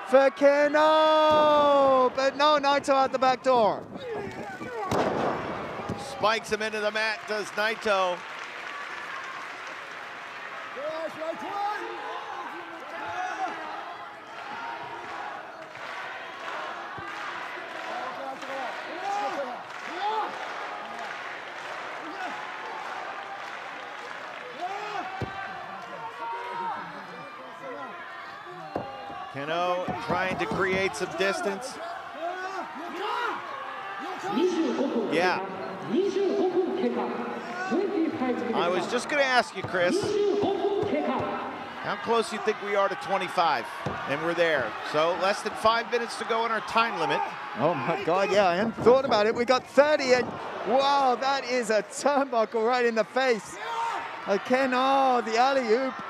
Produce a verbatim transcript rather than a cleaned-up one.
for Keno, but no, Naito out the back door. Spikes him into the mat, does Naito. Keno trying to create some distance. Yeah. I was just going to ask you, Chris, how close you think we are to twenty-five? And we're there. So less than five minutes to go in our time limit. Oh my God, yeah, I hadn't thought about it. We got thirty, and wow, that is a turnbuckle right in the face. Again, oh, the alley-oop.